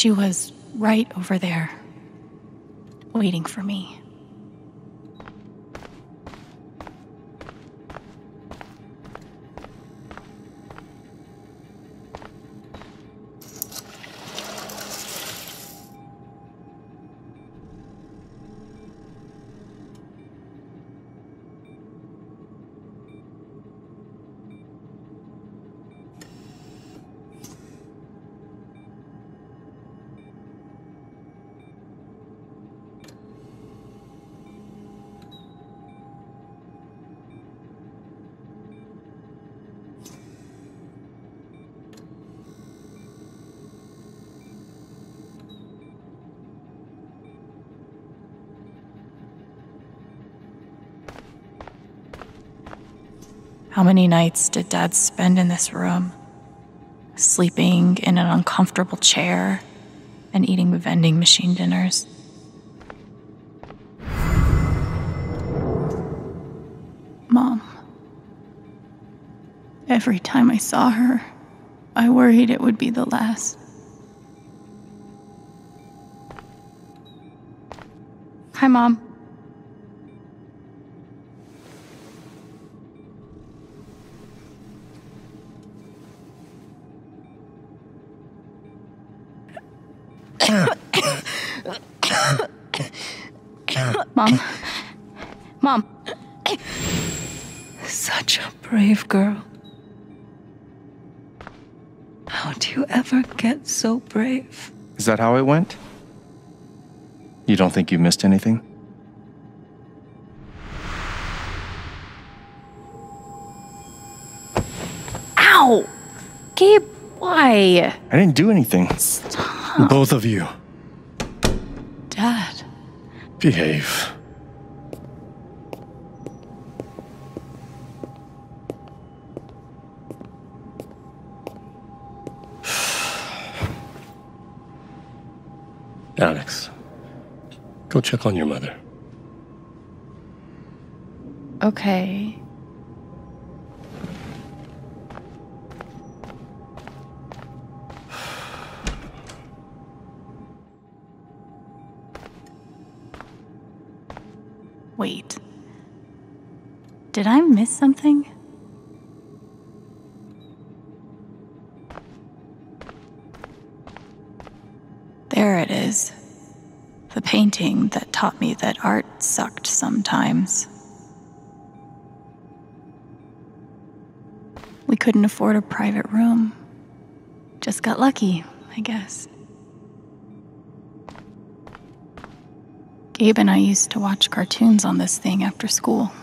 She was right over there, waiting for me. How many nights did Dad spend in this room, sleeping in an uncomfortable chair and eating vending machine dinners? Mom. Every time I saw her, I worried it would be the last. Hi, Mom. Mom. Mom. Such a brave girl. How do you ever get so brave? Is that how it went? You don't think you missed anything? Ow! Gabe, why? I didn't do anything. Stop. Both of you. Dad. Behave. Alex, go check on your mother. Okay. Wait. Did I miss something? There it is. The painting that taught me that art sucked sometimes. We couldn't afford a private room. Just got lucky, I guess. Gabe and I used to watch cartoons on this thing after school.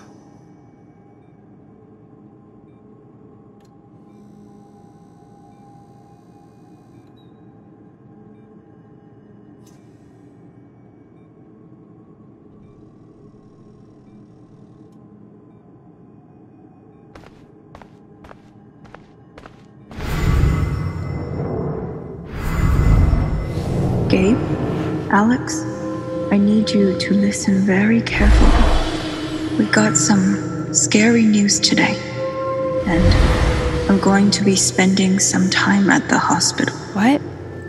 Gabe, Alex, I need you to listen very carefully. We got some scary news today, and I'm going to be spending some time at the hospital. What?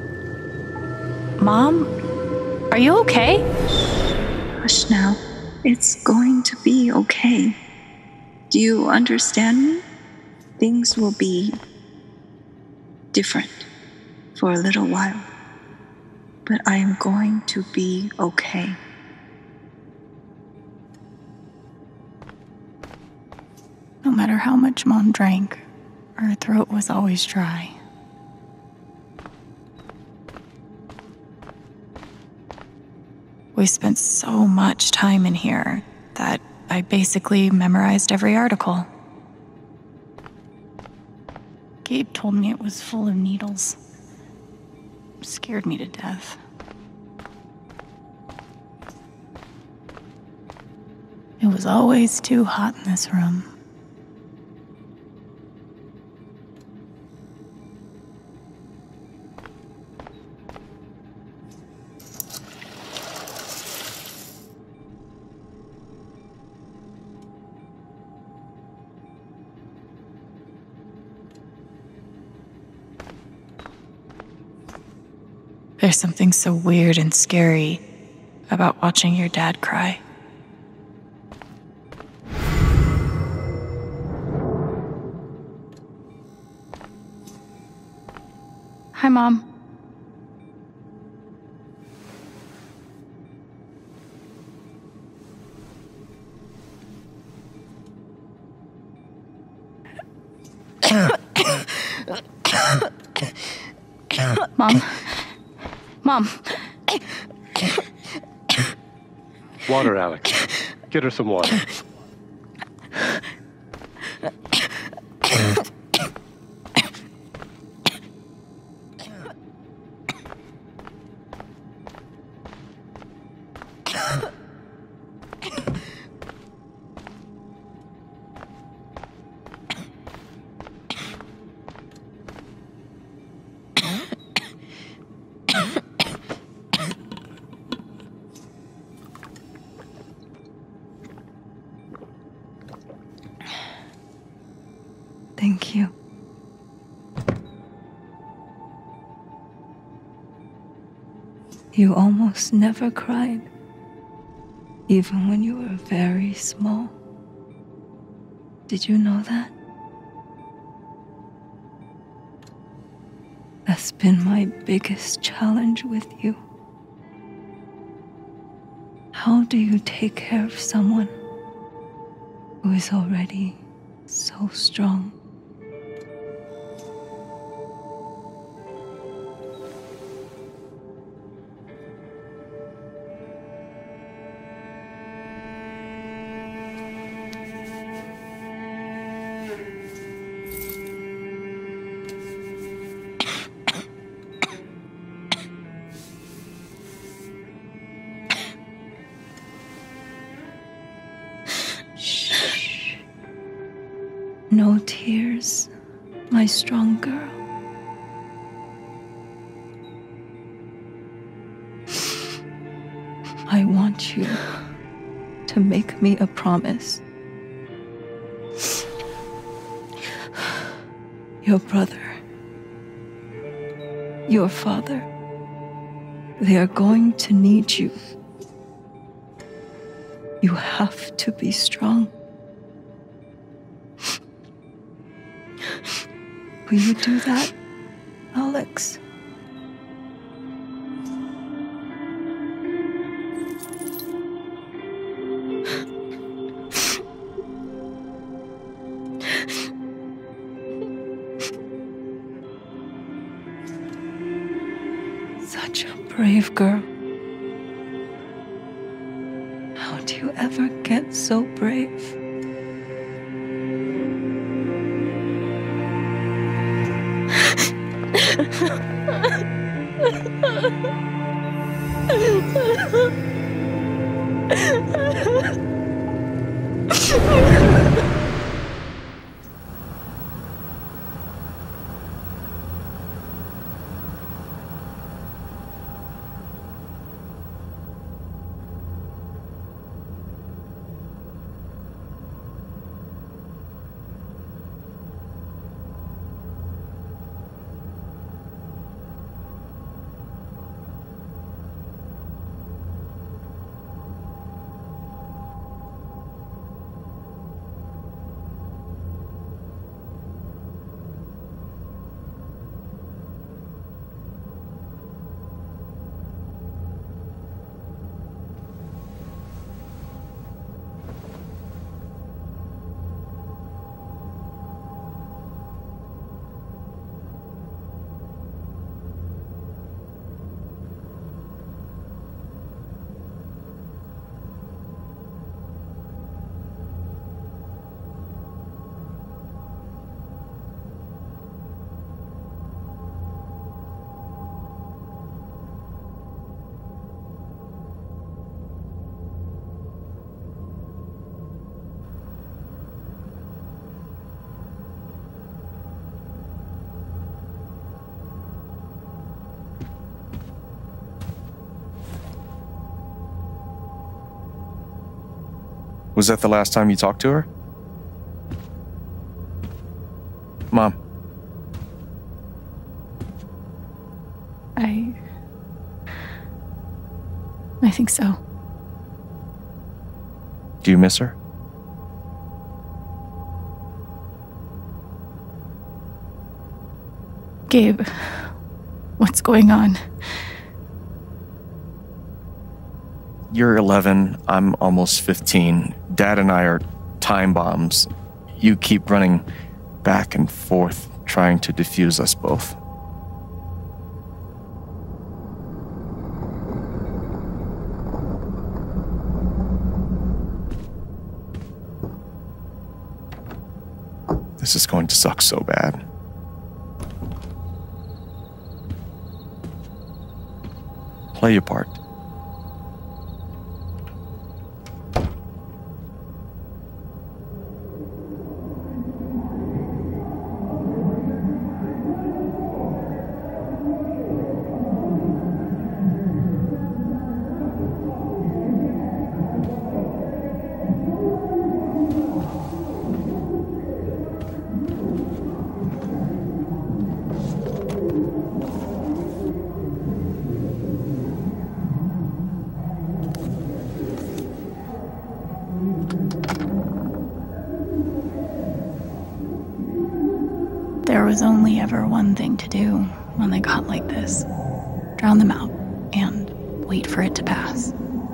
Mom? Are you okay? Hush now. It's going to be okay. Do you understand me? Things will be different for a little while. But I am going to be okay. No matter how much Mom drank, her throat was always dry. We spent so much time in here that I basically memorized every article. Gabe told me it was full of needles. Scared me to death. It was always too hot in this room. There's something so weird and scary about watching your dad cry. Hi, Mom. Mom. Mom. Water, Alex. Get her some water. Thank you. You almost never cried, even when you were very small. Did you know that? That's been my biggest challenge with you. How do you take care of someone who is already so strong? Shh. No tears, my strong girl. I want you to make me a promise. Your brother, your father, they are going to need you. You have to be strong. Will you do that, Alex? Such a brave girl. How do you ever get so brave? Was that the last time you talked to her? Mom. I think so. Do you miss her? Gabe, what's going on? You're 11, I'm almost 15. Dad and I are time bombs. You keep running back and forth, trying to defuse us both. This is going to suck so bad. Play your part. There was only ever one thing to do when they got like this. Drown them out and wait for it to pass.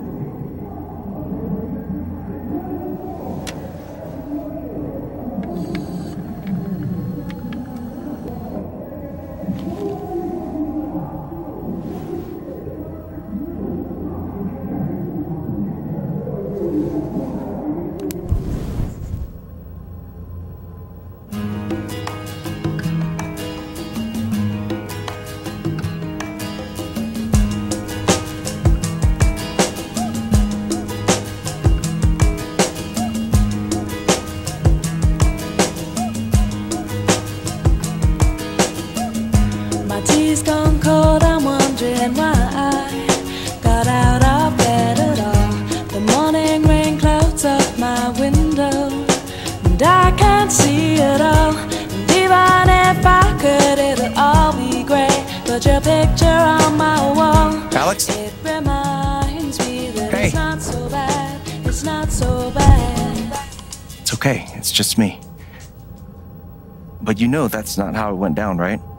Tea's gone cold, I'm wondering why I got out of bed at all. The morning rain clouds up my window, and I can't see it all. And even if I could, it'll all be great. But your picture on my wall, Alex? it reminds me that Hey. it's not so bad, it's not so bad. It's okay, it's just me. But you know that's not how it went down, right?